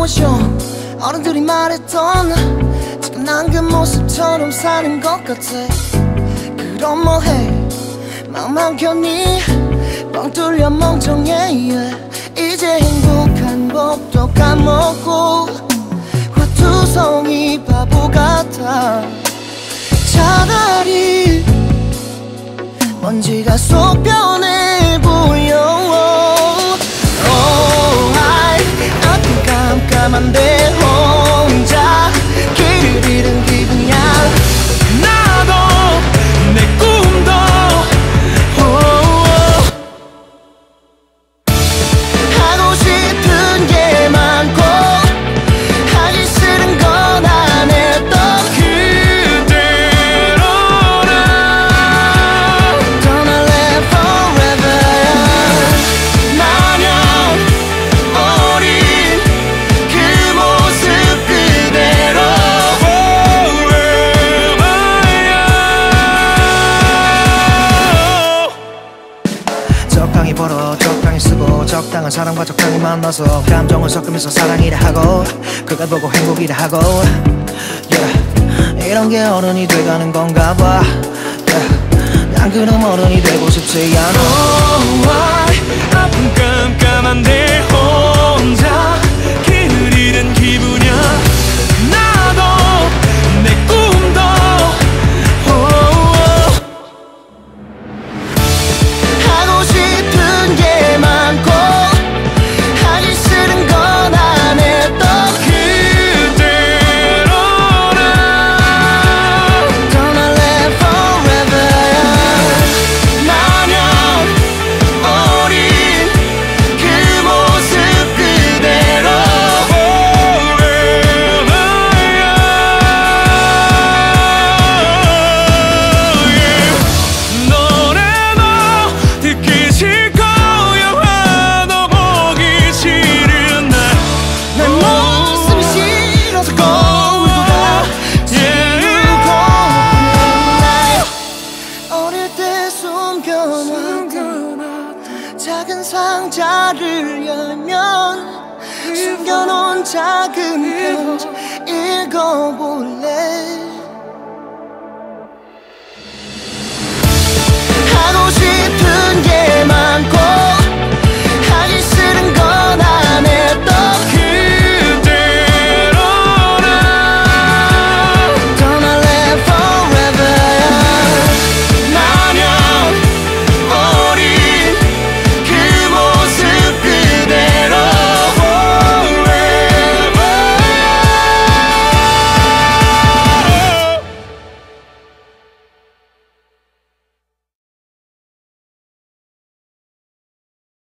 emotion. 어른들이 말했던 지금 난 그 모습처럼 사는 것 같아. 그럼 뭐해 마음만 편히 뻥 뚫려 멍청해. 이제 행복한 법도 까먹고 화투성이 바보 같아. 차라리 먼지가 속 변해 보여. 깜깜한데 혼자 길을 잃은 기분이야. 나도 내 꿈도 하고 싶은 게 많고 하기 싫은 건 안 했던 그대로는 Gonna live forever. 마냥 어린 그 모습 그대로 forever. 적당히 벌어 적당히 쓰고 적당한 사람과 적당히 만나서 감정을 섞으면서 사랑이라 하고 그걸 보고 행복이라 하고 이런 게 어른이 돼가는 건가 봐. 난 그럼 어른이 되고 싶지 않아. 아픈 깜깜한데 혼자 길을 잃은 기분이야. 나도 내 꿈도 하고 싶은 게 많고 하기 싫은 건 안 했던 그대로는 Gonna live forever. 마냥 어린 그 모습 그대로 forever. 노래도 듣기 싫고 영화도 보기 싫은 날 내 모습이 싫어서 거울도 다 지우고 어릴 때 숨겨놨던 작은 상자를 열면 숨겨놓은 작은 편지 읽어볼래.